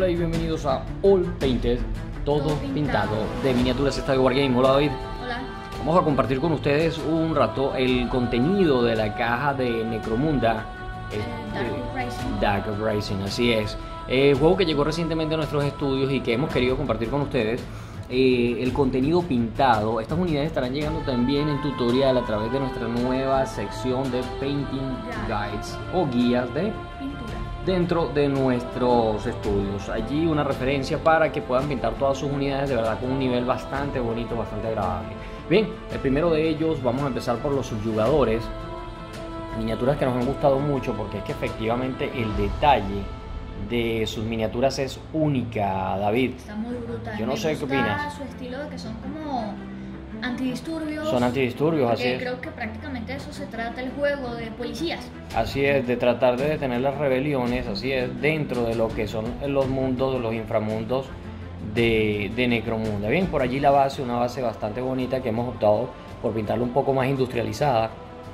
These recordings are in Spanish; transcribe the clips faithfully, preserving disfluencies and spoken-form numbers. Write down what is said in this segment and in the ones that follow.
Hola y bienvenidos a All Painted, todo, todo pintado. pintado de miniaturas Estadio Wargame. Hola David. Hola. Vamos a compartir con ustedes un rato el contenido de la caja de Necromunda, eh, Dark Uprising. Dark Uprising, así es. Eh, juego que llegó recientemente a nuestros estudios y que hemos querido compartir con ustedes. Eh, el contenido pintado. Estas unidades estarán llegando también en tutorial a través de nuestra nueva sección de Painting Guides o guías de pintura dentro de nuestros estudios. Allí una referencia para que puedan pintar todas sus unidades de verdad con un nivel bastante bonito, bastante agradable. Bien, el primero de ellos vamos a empezar por los subyugadores, miniaturas que nos han gustado mucho porque es que efectivamente el detalle de sus miniaturas es única, David. Está muy brutal. Yo no Me sé qué gusta opinas. su estilo de que son como antidisturbios. Son antidisturbios, así es. Creo que prácticamente de eso se trata el juego, de policías. Así es, de tratar de detener las rebeliones, así es, dentro de lo que son los mundos, los inframundos de, de Necromunda. Bien, por allí la base, una base bastante bonita que hemos optado por pintarla un poco más industrializada,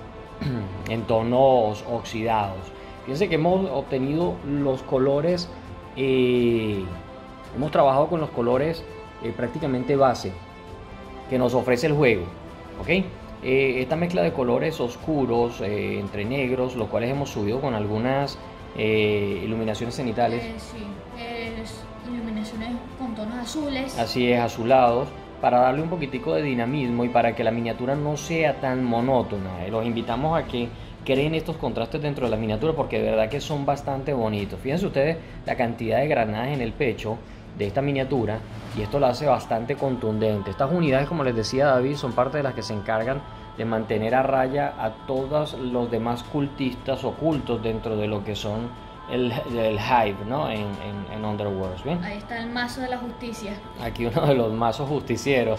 en tonos oxidados. Fíjense que hemos obtenido los colores, eh, hemos trabajado con los colores eh, prácticamente base que nos ofrece el juego, ¿ok? Eh, esta mezcla de colores oscuros eh, entre negros, los cuales hemos subido con algunas eh, iluminaciones cenitales. Eh, sí, es iluminaciones con tonos azules. Así es, azulados, para darle un poquitico de dinamismo y para que la miniatura no sea tan monótona. Eh, los invitamos a que creen estos contrastes dentro de la miniatura porque de verdad que son bastante bonitos. Fíjense ustedes la cantidad de granadas en el pecho de esta miniatura y esto la hace bastante contundente. Estas unidades, como les decía David, son parte de las que se encargan de mantener a raya a todos los demás cultistas ocultos dentro de lo que son el, el Hive, ¿no? en, en, en Underworlds. ¿Bien? Ahí está el mazo de la justicia. Aquí uno de los mazos justicieros.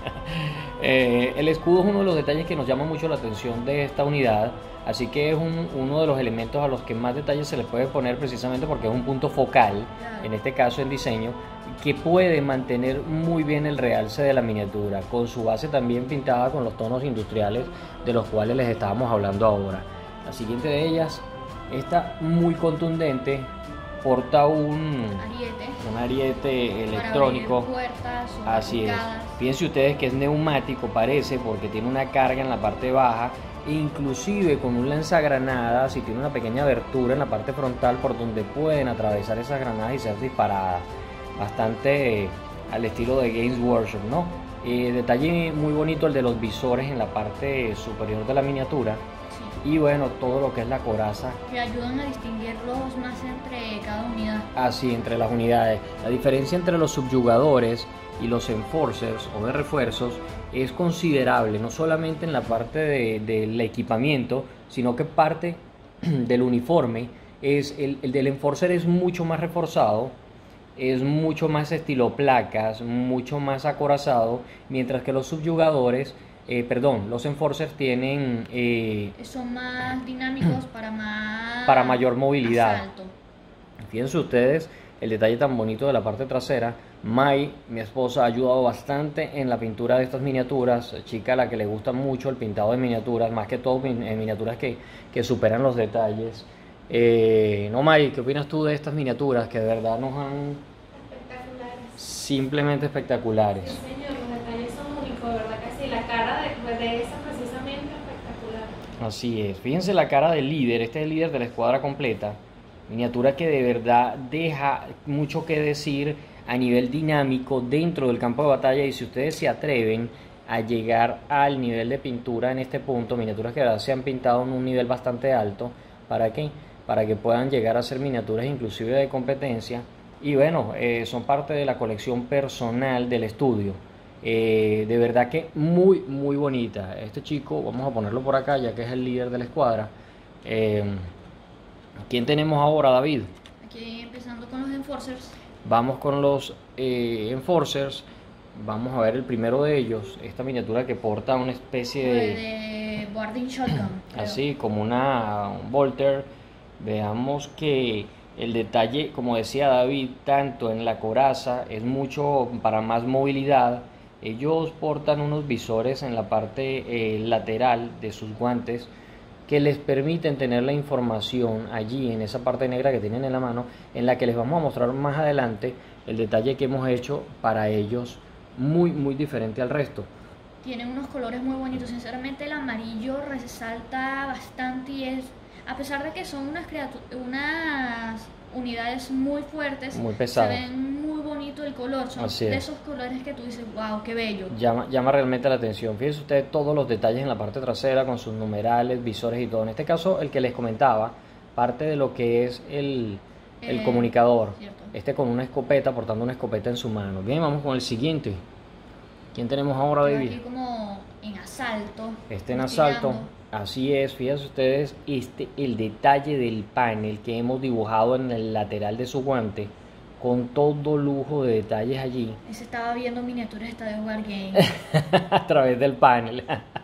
eh, el escudo es uno de los detalles que nos llama mucho la atención de esta unidad, así que es un, uno de los elementos a los que más detalles se le puede poner precisamente porque es un punto focal, Claro. en este caso en diseño, que puede mantener muy bien el realce de la miniatura, con su base también pintada con los tonos industriales de los cuales les estábamos hablando ahora. La siguiente de ellas, esta muy contundente, porta un Ariete. un ariete Para electrónico. abrir puertas o Así es. barricadas. Fíjense ustedes que es neumático, parece, porque tiene una carga en la parte baja e inclusive con un lanzagranadas y tiene una pequeña abertura en la parte frontal por donde pueden atravesar esas granadas y ser disparadas. Bastante eh, al estilo de Games Workshop, ¿no? Eh, detalle muy bonito el de los visores en la parte superior de la miniatura. Sí. Y bueno, todo lo que es la coraza. Que ayudan a distinguirlos más entre cada unidad. Así, entre las unidades. La diferencia entre los subyugadores y los enforcers o de refuerzos es considerable, no solamente en la parte de, del equipamiento, sino que parte del uniforme. Es el, el del enforcer es mucho más reforzado, es mucho más estilo placas, mucho más acorazado, mientras que los subyugadores, eh, perdón, los enforcers tienen eh, Son más dinámicos para más para mayor movilidad. asalto. Fíjense ustedes el detalle tan bonito de la parte trasera. Mai, mi esposa, ha ayudado bastante en la pintura de estas miniaturas, chica a la que le gusta mucho el pintado de miniaturas, más que todo en miniaturas que, que superan los detalles. Eh, no, Mai, ¿qué opinas tú de estas miniaturas que de verdad nos han Espectaculares. simplemente espectaculares? Sí, señor, los detalles son únicos, ¿verdad que sí? La cara de, de esa precisamente espectacular. Así es, fíjense la cara del líder, este es el líder de la escuadra completa, miniatura que de verdad deja mucho que decir a nivel dinámico dentro del campo de batalla y si ustedes se atreven a llegar al nivel de pintura en este punto, miniaturas que de verdad se han pintado en un nivel bastante alto, ¿para qué? Para que puedan llegar a ser miniaturas inclusive de competencia y bueno, eh, son parte de la colección personal del estudio. Eh, de verdad que muy muy bonita. Este chico, vamos a ponerlo por acá ya que es el líder de la escuadra. eh, ¿Quién tenemos ahora, David? Aquí empezando con los enforcers. Vamos con los eh, enforcers. Vamos a ver el primero de ellos, esta miniatura que porta una especie De, de, de boarding shotgun. creo. así como una un Volter. Veamos que el detalle, como decía David, tanto en la coraza es mucho para más movilidad. Ellos portan unos visores en la parte eh, lateral de sus guantes que les permiten tener la información allí en esa parte negra que tienen en la mano, en la que les vamos a mostrar más adelante el detalle que hemos hecho para ellos, muy muy diferente al resto. Tienen unos colores muy bonitos, sinceramente el amarillo resalta bastante y es, a pesar de que son unas, unas unidades muy fuertes, muy pesadas, se ven muy bonito el color, son de esos colores que tú dices, wow, qué bello. Llama, llama realmente la atención. Fíjense ustedes todos los detalles en la parte trasera con sus numerales, visores y todo. En este caso, el que les comentaba, parte de lo que es el, el eh, comunicador, cierto. Este con una escopeta, portando una escopeta en su mano. Bien, vamos con el siguiente. ¿Quién tenemos ahora, David? Aquí como en asalto. Este en asalto. Así es, fíjense ustedes, este, el detalle del panel que hemos dibujado en el lateral de su guante, con todo lujo de detalles allí. Ese estaba viendo miniaturas de Wargame. A través del panel.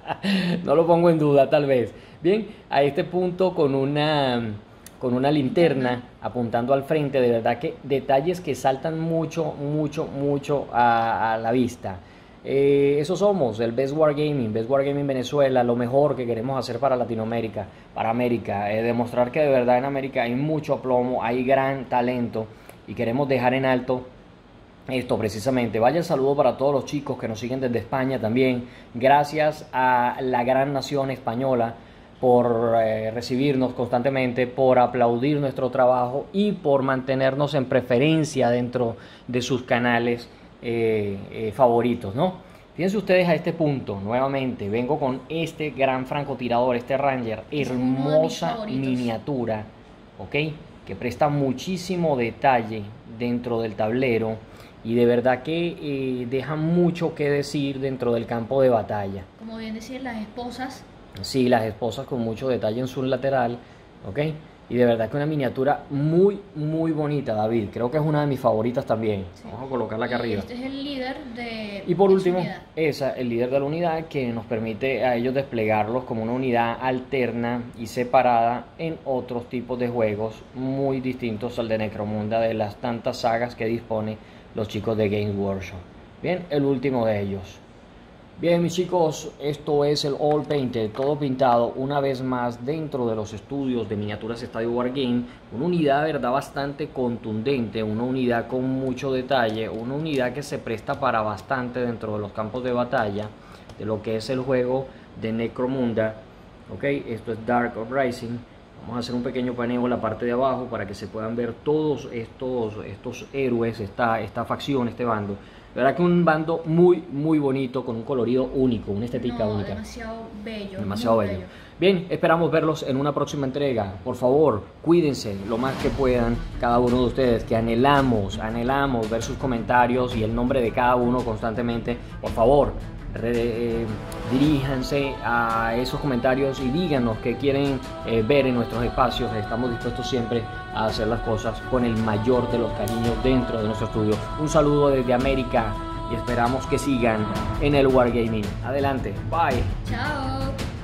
No lo pongo en duda, tal vez. Bien, a este punto con una, con una linterna apuntando al frente, de verdad que detalles que saltan mucho, mucho, mucho a, a la vista. Eh, eso somos, el Best Wargaming, Best Wargaming Venezuela, lo mejor que queremos hacer para Latinoamérica, para América, eh, demostrar que de verdad en América hay mucho aplomo, hay gran talento y queremos dejar en alto esto precisamente. Vaya el saludo para todos los chicos que nos siguen desde España también, gracias a la gran nación española por eh, recibirnos constantemente, por aplaudir nuestro trabajo y por mantenernos en preferencia dentro de sus canales Eh, eh, favoritos, ¿no? Fíjense ustedes a este punto, nuevamente, vengo con este gran francotirador, este Ranger, hermosa miniatura, ¿ok? Que presta muchísimo detalle dentro del tablero y de verdad que eh, deja mucho que decir dentro del campo de batalla. Como bien decir, las esposas. Sí, las esposas con mucho detalle en su lateral, ¿ok? Y de verdad que una miniatura muy, muy bonita, David. Creo que es una de mis favoritas también. Sí. Vamos a colocarla acá y arriba. Este es el líder de Y por de último, esa, el líder de la unidad que nos permite a ellos desplegarlos como una unidad alterna y separada en otros tipos de juegos muy distintos al de Necromunda, de las tantas sagas que dispone los chicos de Games Workshop. Bien, el último de ellos. Bien, mis chicos, esto es el All Painted, todo pintado una vez más dentro de los estudios de Miniaturas Estadio Wargame. Una unidad, de verdad, bastante contundente, una unidad con mucho detalle, una unidad que se presta para bastante dentro de los campos de batalla de lo que es el juego de Necromunda. Ok, esto es Dark Uprising. Vamos a hacer un pequeño paneo en la parte de abajo para que se puedan ver todos estos, estos héroes, esta, esta facción, este bando. La verdad que un bando muy, muy bonito, con un colorido único, una estética no, única. Demasiado bello. Demasiado bello. bello. Bien, esperamos verlos en una próxima entrega. Por favor, cuídense lo más que puedan cada uno de ustedes, que anhelamos, anhelamos ver sus comentarios y el nombre de cada uno constantemente. Por favor, re, eh, diríjanse a esos comentarios y díganos qué quieren eh, ver en nuestros espacios. Estamos dispuestos siempre a hacer las cosas con el mayor de los cariños dentro de nuestro estudio. Un saludo desde América y esperamos que sigan en el Wargaming. Adelante, bye. Chao.